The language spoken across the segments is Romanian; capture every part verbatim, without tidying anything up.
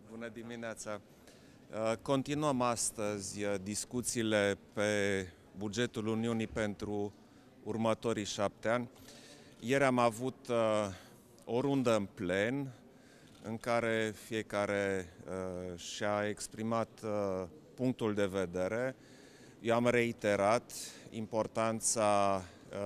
Bună dimineața! Continuăm astăzi discuțiile pe bugetul Uniunii pentru următorii șapte ani. Ieri am avut o rundă în plen în care fiecare și-a exprimat punctul de vedere. Eu am reiterat importanța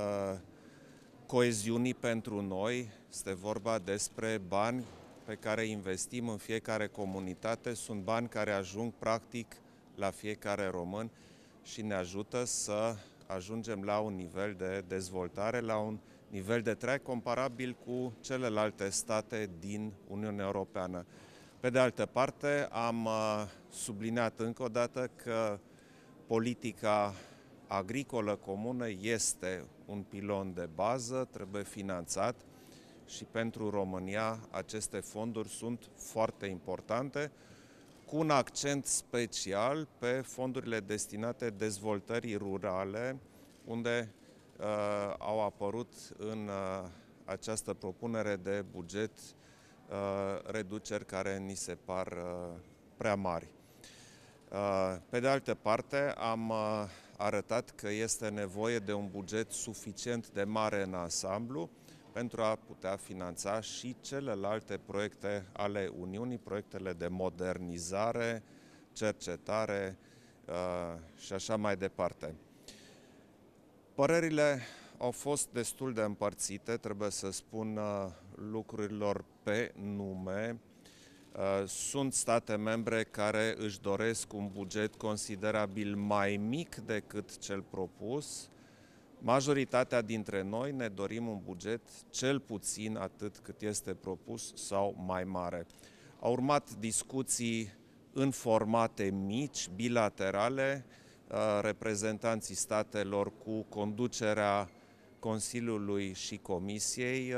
coeziunii pentru noi. Este vorba despre bani pe care investim în fiecare comunitate. Sunt bani care ajung practic la fiecare român și ne ajută să ajungem la un nivel de dezvoltare, la un nivel de trai comparabil cu celelalte state din Uniunea Europeană. Pe de altă parte, am subliniat încă o dată că politica agricolă comună este un pilon de bază, trebuie finanțat și pentru România aceste fonduri sunt foarte importante, cu un accent special pe fondurile destinate dezvoltării rurale, unde uh, au apărut în uh, această propunere de buget uh, reduceri care ni se par uh, prea mari. Uh, pe de altă parte, am uh, arătat că este nevoie de un buget suficient de mare în ansamblu pentru a putea finanța și celelalte proiecte ale Uniunii, proiectele de modernizare, cercetare uh, și așa mai departe. Părerile au fost destul de împărțite, trebuie să spun uh, lucrurilor pe nume. Uh, sunt state membre care își doresc un buget considerabil mai mic decât cel propus. Majoritatea dintre noi ne dorim un buget cel puțin atât cât este propus sau mai mare. Au urmat discuții în formate mici, bilaterale, reprezentanții statelor cu conducerea Consiliului și Comisiei.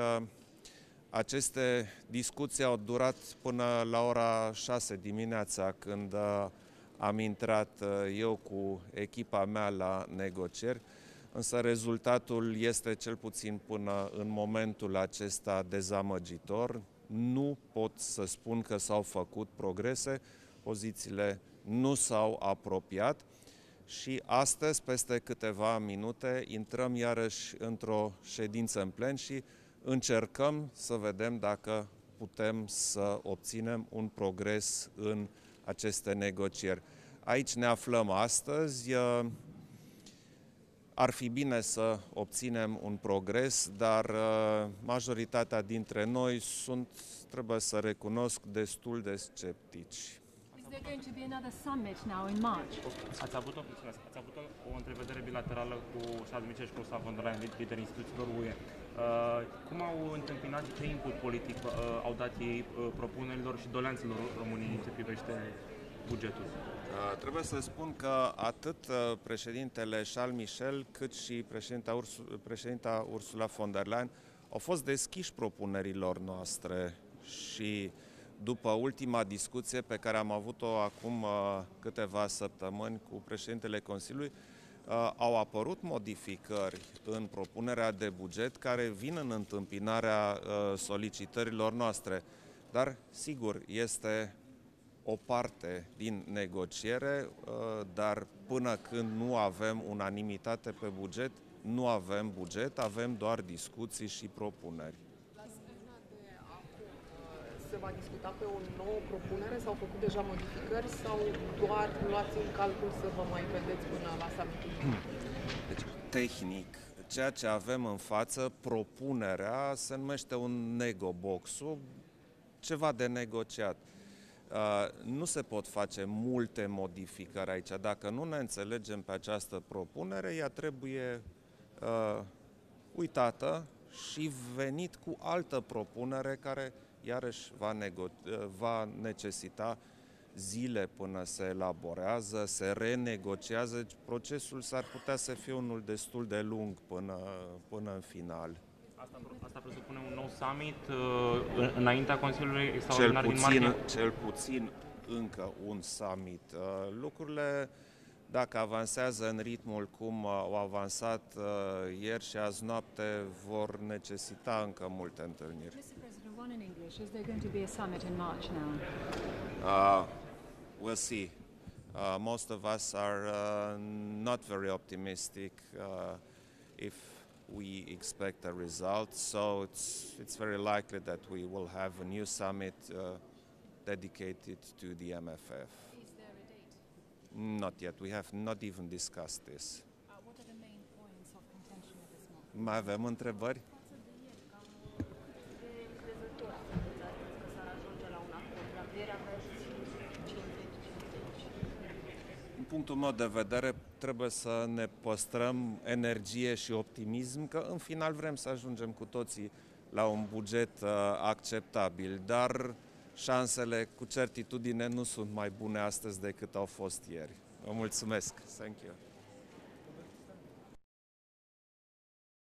Aceste discuții au durat până la ora șase dimineața, când am intrat eu cu echipa mea la negocieri. Însă rezultatul este cel puțin până în momentul acesta dezamăgitor. Nu pot să spun că s-au făcut progrese, pozițiile nu s-au apropiat și astăzi, peste câteva minute, intrăm iarăși într-o ședință în plen și încercăm să vedem dacă putem să obținem un progres în aceste negocieri. Aici ne aflăm astăzi. Ar fi bine să obținem un progres, dar majoritatea dintre noi sunt, trebuie să recunosc, destul de sceptici. Is there going to be another summit now in March? Ați avut o, ați avut o, o întrevedere bilaterală cu Charles Michel și cu Ursula von der Leyen, liderii instituțiilor U E. Uh, cum au întâmpinat, ce input politic uh, au dat ei uh, propunerilor și doleanțelor României în ce privește bugetul? Uh, trebuie să spun că atât uh, președintele Charles Michel cât și președinta, Urs președinta Ursula von der Leyen au fost deschiși propunerilor noastre și după ultima discuție pe care am avut-o acum uh, câteva săptămâni cu președintele Consiliului, uh, au apărut modificări în propunerea de buget care vin în întâmpinarea uh, solicitărilor noastre. Dar, sigur, este o parte din negociere, dar până când nu avem unanimitate pe buget, nu avem buget, avem doar discuții și propuneri. La săptămâna de acum se va discuta pe o nouă propunere? S-au făcut deja modificări sau doar luați în calcul să vă mai vedeți până la summitul? Deci, tehnic, ceea ce avem în față, propunerea, se numește un nego-box, ceva de negociat. Uh, nu se pot face multe modificări aici. Dacă nu ne înțelegem pe această propunere, ea trebuie uh, uitată și venit cu altă propunere care iarăși va, nego- va necesita zile până se elaborează, se renegociază. Deci procesul s-ar putea să fie unul destul de lung până, până în final. Asta, asta presupune un nou summit uh, înaintea Consiliului Extraordinar cel din puțin, martie? Cel puțin încă un summit. Uh, lucrurile, dacă avansează în ritmul cum au avansat uh, ieri și azi noapte, vor necesita încă multe întâlniri. mister President, one in English. Is there going to be a summit in March now? Uh, we'll see. Uh, most of us are uh, not very optimistic uh, if we expect a result, so it's, it's very likely that we will have a new summit uh, dedicated to the M F F. Is there a date? Not yet. We have not even discussed this. Uh, what are the main points of contention at this moment? Mai avem întrebări? Față de ieri, cam de încrezător sunteți astăzi că s-ar ajunge la un acord. Dacă ieri aveți cincizeci cincizeci. Din punctul meu de vedere, trebuie să ne păstrăm energie și optimism, că în final vrem să ajungem cu toții la un buget uh, acceptabil, dar șansele cu certitudine nu sunt mai bune astăzi decât au fost ieri. Vă mulțumesc. Thank you.